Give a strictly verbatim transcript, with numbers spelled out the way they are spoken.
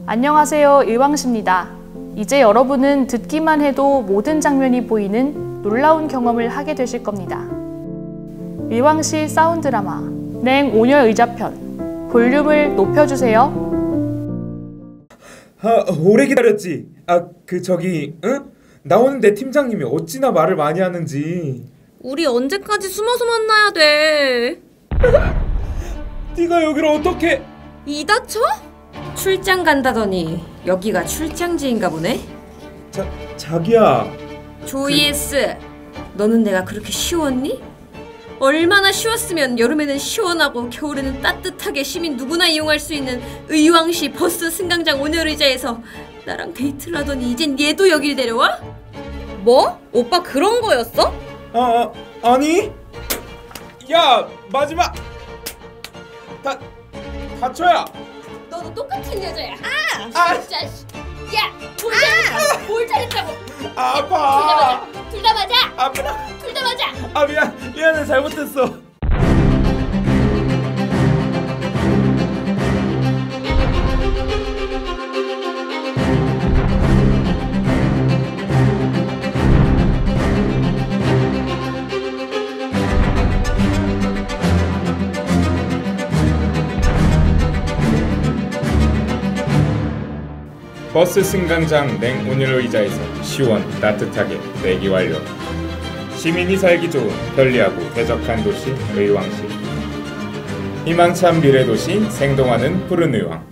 안녕하세요, 의왕시입니다. 이제 여러분은 듣기만 해도 모든 장면이 보이는 놀라운 경험을 하게 되실 겁니다. 의왕시 사운드 드라마 냉오녀 의자편, 볼륨을 높여주세요. 아, 오래 기다렸지? 아, 그 저기, 응? 나오는데 팀장님이 어찌나 말을 많이 하는지. 우리 언제까지 숨어서 만나야 돼? 네가 여기를 어떻게... 이 다쳐? 출장 간다더니 여기가 출장지인가 보네? 자, 자기야. 조이에스, 너는 내가 그렇게 쉬웠니? 얼마나 쉬웠으면 여름에는 시원하고 겨울에는 따뜻하게 시민 누구나 이용할 수 있는 의왕시 버스 승강장 온열의자에서 나랑 데이트를 하더니 이젠 얘도 여길 데려와? 뭐? 오빠 그런 거였어? 아, 아 아니? 야, 마지막! 다, 다쳐야! 너도 똑같은 여자야. 아! 아! 진짜. 야! 뭘 잘했다고! 뭘 잘했다고! 아파! 둘 다 맞아! 아파! 둘 다 맞아! 아, 미안, 미안해, 잘못했어. 버스 승강장 냉온열 의자에서 시원 따뜻하게 내기 완료. 시민이 살기 좋은 편리하고 쾌적한 도시 의왕시. 희망찬 미래 도시 생동하는 푸른 의왕.